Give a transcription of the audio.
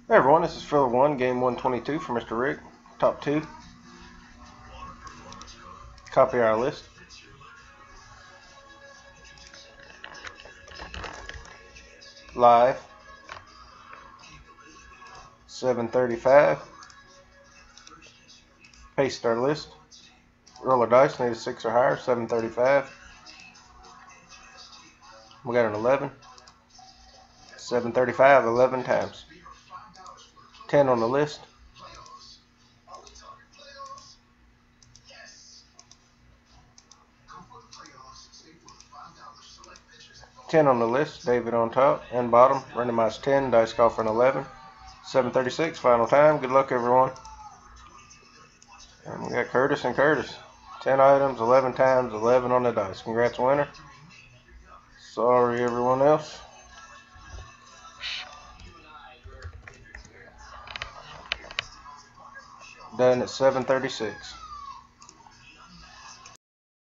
Hey everyone, this is Filler 1, Game 122 for Mr. Rick. Top 2. Copy our list. Live. 735. Paste our list. Roll a dice, need a 6 or higher, 735. We got an 11. 735, 11 times. 10 on the list. 10 on the list, David on top and bottom. Randomized 10, dice call for an 11. 736, final time. Good luck, everyone. And we got Curtis and Curtis. 10 items, 11 times, 11 on the dice. Congrats, winner. Sorry, everyone else. Done at 736.